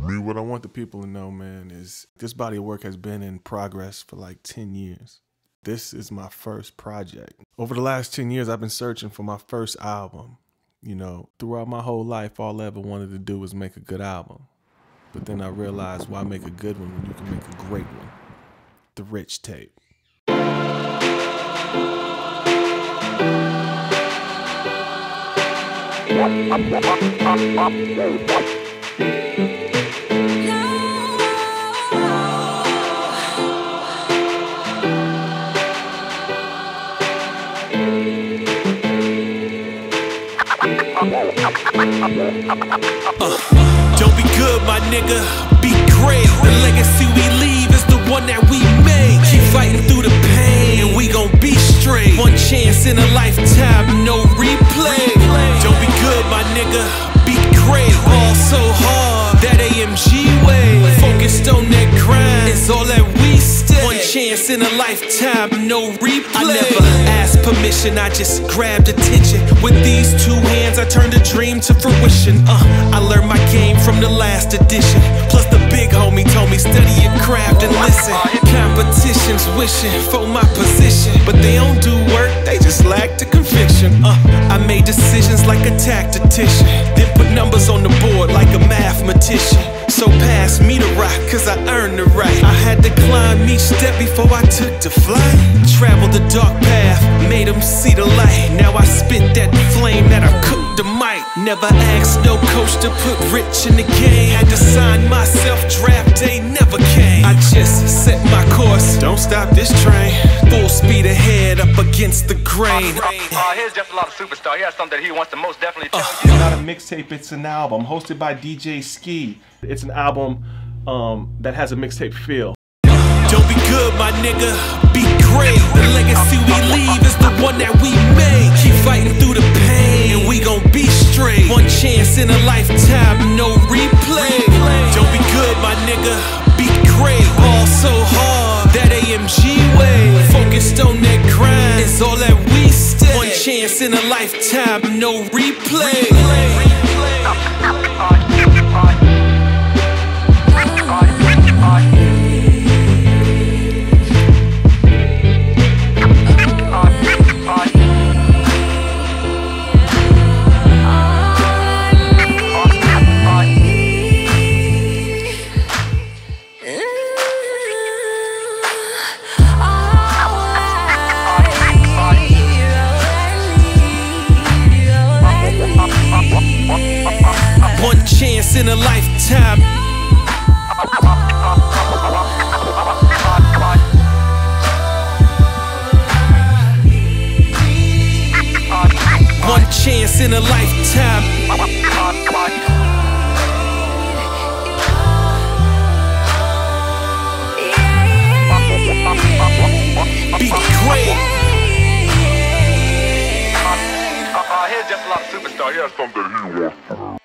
Me, what I want the people to know, man, is this body of work has been in progress for like 10 years. This is my first project. Over the last 10 years, I've been searching for my first album. You know, throughout my whole life, all I ever wanted to do was make a good album. But then I realized, why make a good one when you can make a great one? The Rich Tape. Don't be good, my nigga, be great. The legacy we leave is the one that we make. Keep fighting through the pain, and we gon' be straight. One chance in a lifetime, no replay. Don't be good, my nigga, be great. All so hard, that AMG way. Focused on that grind, is all that we stay. One chance in a lifetime, no replay. I never asked permission, I just grabbed attention. With these two hands, I turned a dream to fruition. I learned my game from the last edition. Plus the big homie told me study your craft and listen. Competition's wishing for my position, but they don't do work, they just lack the conviction. I made decisions like a tactician, then put numbers on the board like a mathematician. So pass me the rock, cause I earned the right. I had to climb each step before I took the flight. Traveled the dark path, made them see the light. Now I spit that flame that I cooked the mic. Never asked no coach to put rich in the game. Had to sign myself, draft day never came. I just set my course, don't stop this train. Full speed ahead, up against the grain. Here's just a lot of superstar. He has something that he wants to most definitely tell you. It's not a mixtape, it's an album. Hosted by DJ Ski. It's an album that has a mixtape feel. Don't be good, my nigga, be great. The legacy we leave is the one that we make. Keep fighting through the pain, and we gon' be straight. One chance in a lifetime, no replay. Don't be good, my nigga, be great. All so hard, that AMG way. Focused on that grind, is all that we stay. One chance in a lifetime, no replay. One chance in a lifetime. One chance in a lifetime. Be great. Here's just a lot of superstar. He has something he wants.